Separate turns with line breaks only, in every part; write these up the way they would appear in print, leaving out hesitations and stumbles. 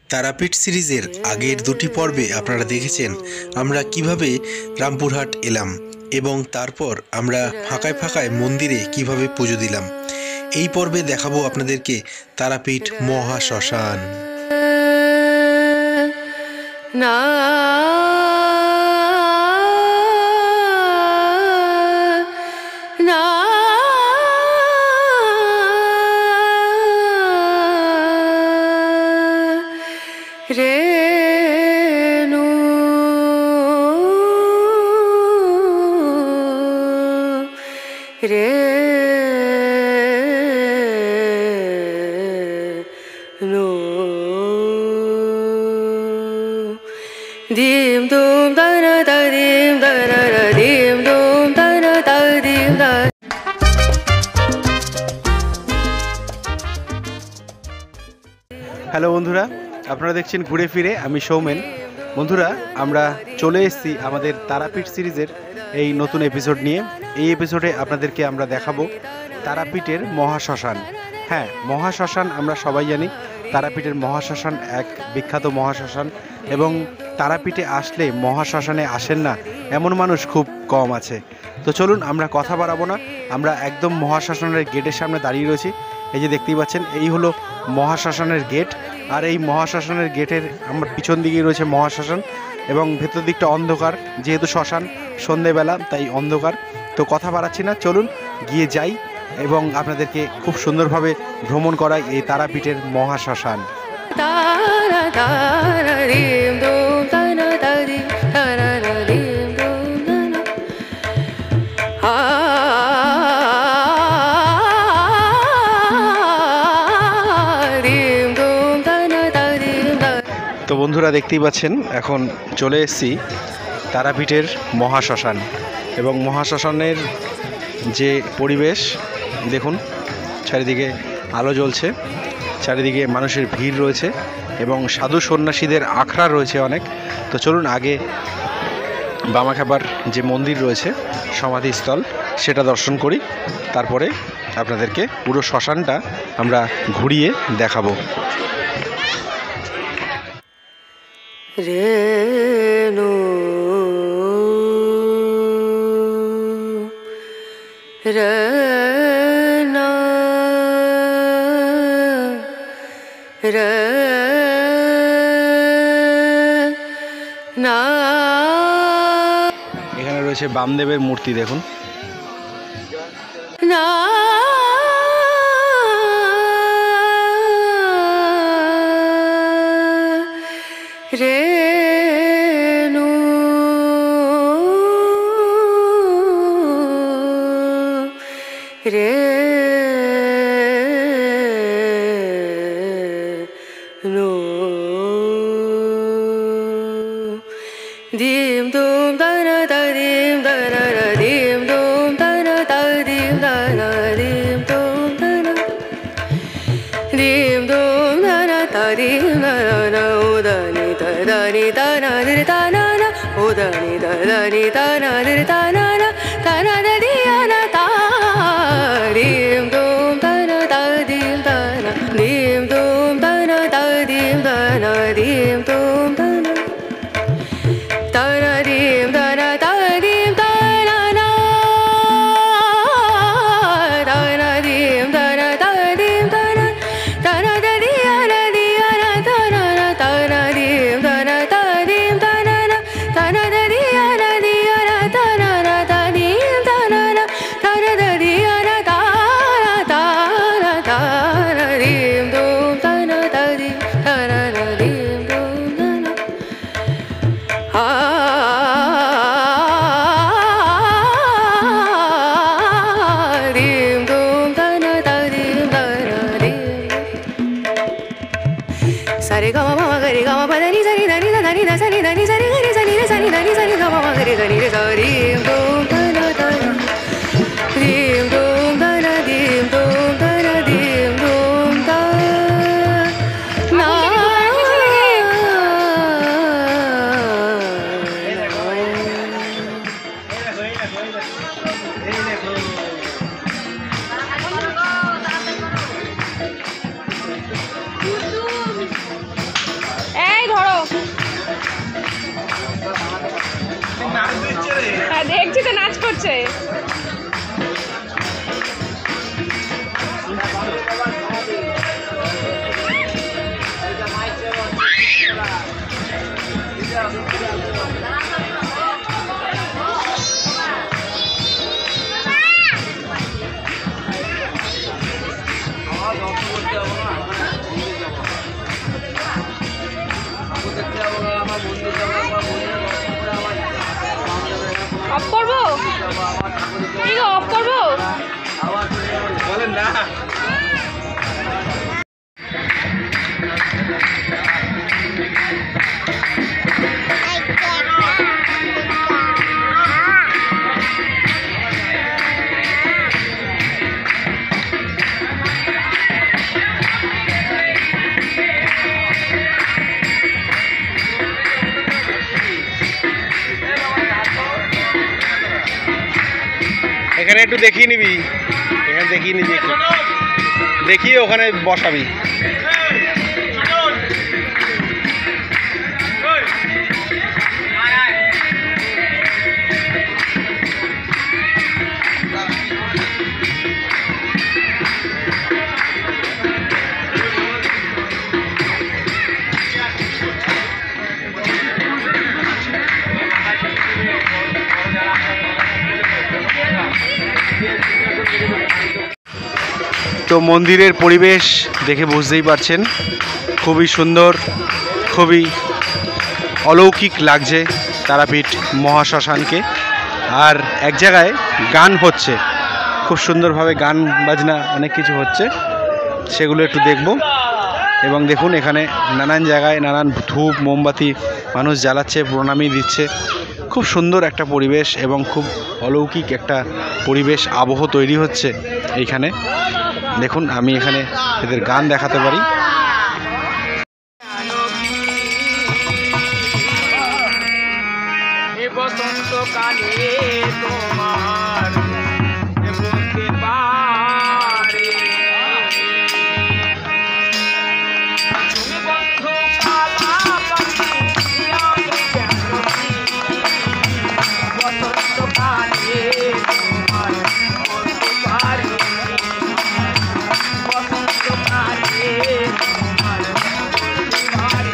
তারাপীঠ সিরিজের আগের দুটি পর্বে আপনারা দেখেছেন আমরা কিভাবে রামপুরহাট এলাম এবং তারপর আমরা ফাঁকায় ফাঁকায় মন্দিরে কিভাবে পুজো দিলাম। এই পর্বে দেখাবো আপনাদেরকে তারাপীঠ মহাশ্মশান।
হ্যালো বন্ধুরা, আপনারা দেখছেন ঘুরে ফিরে, আমি সৌমেন। বন্ধুরা, আমরা চলে এসেছি আমাদের তারাপীঠ সিরিজের এই নতুন এপিসোড নিয়ে। এই এপিসোডে আপনাদেরকে আমরা দেখাবো তারাপীঠের মহাশ্মশান। হ্যাঁ, মহাশ্মশান আমরা সবাই জানি, তারাপীঠের মহাশ্মশান এক বিখ্যাত মহাশ্মশান, এবং তারাপীঠে আসলে মহাশ্মশানে আসেন না এমন মানুষ খুব কম আছে। তো চলুন, আমরা কথা বাড়াবো না, আমরা একদম মহাশ্মশানের গেটের সামনে দাঁড়িয়ে রয়েছি। এই যে দেখতেই পাচ্ছেন, এই হলো মহাশ্মশানের গেট, আর এই মহাশ্মশানের গেটের আমার পিছন দিকেই রয়েছে মহাশ্মশান, এবং ভেতর দিকটা অন্ধকার, যেহেতু শ্মশান সন্ধেবেলা তাই অন্ধকার। তো কথা বাড়াচ্ছি না, চলুন গিয়ে যাই এবং আপনাদেরকে খুব সুন্দরভাবে ভ্রমণ করাই এই তারাপীঠের মহাশ্মশান। তো বন্ধুরা, দেখতেই পাচ্ছেন এখন চলে এসেছি তারাপীঠের মহাশ্মশান, এবং মহাশ্মশানের যে পরিবেশ দেখুন, চারিদিকে আলো জ্বলছে, চারিদিকে মানুষের ভিড় রয়েছে এবং সাধু সন্ন্যাসীদের আখড়া রয়েছে অনেক। তো চলুন আগে বামাখ্যাপার যে মন্দির রয়েছে, সমাধিস্থল, সেটা দর্শন করি, তারপরে আপনাদেরকে পুরো শ্মশানটা আমরা ঘুরিয়ে দেখাবো।
রেণু রনা রনা।
এখানে রয়েছে বামদেবের মূর্তি, দেখুন।
না রেণু রেণু দিম দুম দনা দিম দনা দিম দুম দনা দিম দনা দিম দুম দনা দিম দুম দনা দিম দনা উদনি তদানি তনা দির তনা উদনি তদানি তনা দির তনা তনা দিয়ানা তা দিম দুম দনা দিম দনা দিম দুম দনা দিম দনা দিম দুম দনা taradim dana taradim dana taradim dana taradim dana taradiyana diyana dana taradim dana taradim dana taradiyana diyana dana taradim dana taradiyana dana taradim dum dana taradim taradim dum dana dim dum dana dim dana dim sare ga ma ga re ga ma pa ni sa ni da ni da ni da sa ni da ni sa ni ga ni sa ni da sa ni da ni sa ni ga ma ga re ga ni re sa dim dum dana dana dim dum dana dim dum dana dim dum dana
দেখছি তো নাচ করছে। Of করবো? ঠিক of করবো?
বলেন না। এখানে একটু দেখিয়ে নিবি, এখানে দেখিয়ে নিবি, একটু দেখিয়ে ওখানে বসাবি। তো মন্দিরের পরিবেশ দেখে বুঝতেই পারছেন, খুবই সুন্দর, খুবই অলৌকিক লাগছে তারাপীঠ মহাশ্মশানকে। আর এক জায়গায় গান হচ্ছে, খুব সুন্দরভাবে গান বাজনা অনেক কিছু হচ্ছে, সেগুলো একটু দেখব। এবং দেখুন এখানে নানান জায়গায় নানান ধূপ মোমবাতি মানুষ জ্বালাচ্ছে, প্রণামী দিচ্ছে। খুব সুন্দর একটা পরিবেশ এবং খুব অলৌকিক একটা পরিবেশ আবহ তৈরি হচ্ছে এইখানে। দেখুন আমি এখানে এদের গান দেখাতে পারি।
বসন্তকালে তোমার বলতে পারে তুমি বন্ধু বসন্তকালে তোমার বলতে পারে বসন্তকালে তোমার বলতে পারে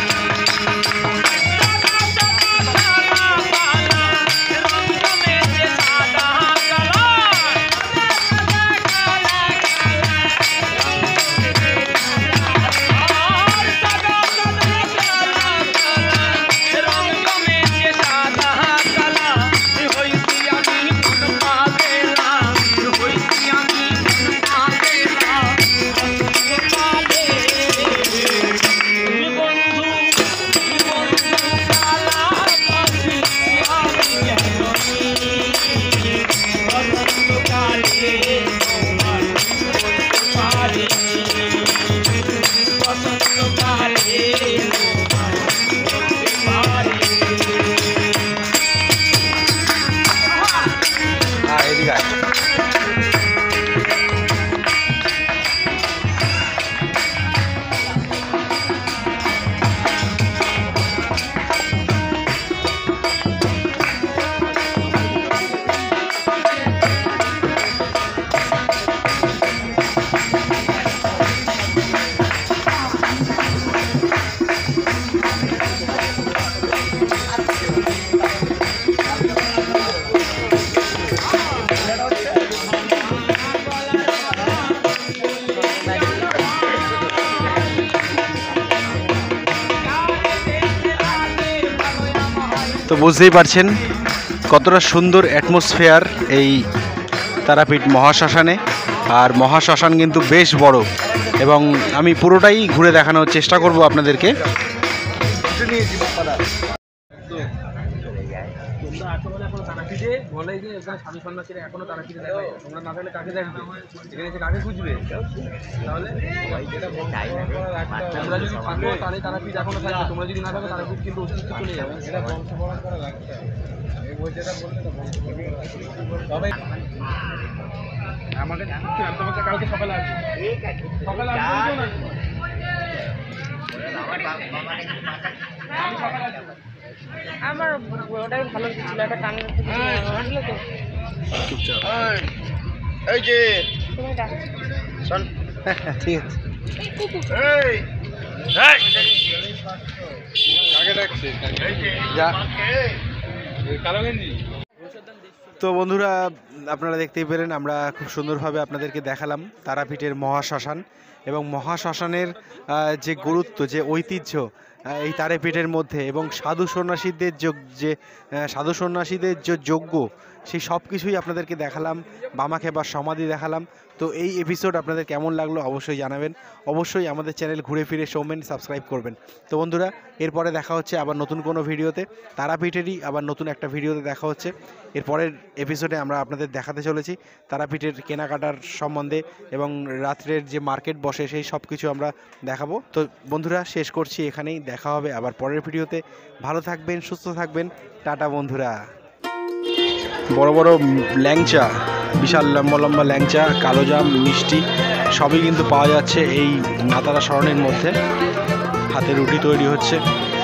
তো বুঝতেই পারছেন কতটা সুন্দর অ্যাটমসফিয়ার এই তারাপীঠ মহাশ্মশানে। আর মহাশ্মশান কিন্তু বেশ বড় এবং আমি পুরোটাই ঘুরে দেখানোর চেষ্টা করব আপনাদেরকে।
তারাপীঠে বলে যে এখানে স্বামী সন্ন্যাসীরা এখনো তারাপীঠে দেখা যায়। তোমরা না থাকলে কাকে দেখবে? এখানে এসে কাকে খুঁজবে? তাহলে তোমরা যদি থাকো তাহলে তারাপীঠ এখনো থাকবে, তোমরা যদি না থাকো তারাপীঠ কিন্তু অস্তিত্ব চলে যাবে। এটা বংশপরম্পরা করা লাগছে। এই বইটা বলতে তবে আমাকে তোমাকে কালকে সকালে আসবে, সকালে আসবে না? আমি সকালে আসবো।
আমার ওটাই ভালো ছিল, একটা কানের বুঝলে তো
চুপচাপ।
এই যে
তুমি ডাক।
ঠিক আছে। যা। তো বন্ধুরা আপনারা দেখতেই পেলেন, আমরা খুব সুন্দরভাবে আপনাদেরকে দেখালাম তারাপীঠের মহাশ্মশান এবং মহাশ্মশানের যে গুরুত্ব, যে ঐতিহ্য এই তারাপীঠের মধ্যে, এবং সাধু সন্ন্যাসীদের সাধু সন্ন্যাসীদের যে যজ্ঞ, সেই সব কিছুই আপনাদেরকে দেখালাম, বামাখ্যাপার সমাধি দেখালাম। তো এই এপিসোড আপনাদের কেমন লাগলো অবশ্যই জানাবেন। অবশ্যই আমাদের চ্যানেল ঘুরে ফিরে সৌমেন সাবস্ক্রাইব করবেন। তো বন্ধুরা, এরপরে দেখা হচ্ছে আবার নতুন কোনো ভিডিওতে, তারাপীঠেরই আবার নতুন একটা ভিডিওতে দেখা হচ্ছে। এরপরের এপিসোডে আমরা আপনাদের দেখাতে চলেছি তারাপীঠের কেনাকাটার সম্বন্ধে এবং রাত্রের যে মার্কেট বসে সেই সব কিছু আমরা দেখাবো। তো বন্ধুরা, শেষ করছি এখানেই, দেখা হবে আবার পরের ভিডিওতে। ভালো থাকবেন, সুস্থ থাকবেন, টাটা বন্ধুরা। বড় বড় ল্যাংচা, বিশাল লম্বা লম্বা ল্যাংচা, কালোজাম, মিষ্টি সবই কিন্তু পাওয়া যাচ্ছে এই নাতারা শরণের মধ্যে। হাতে রুটি তৈরি হচ্ছে।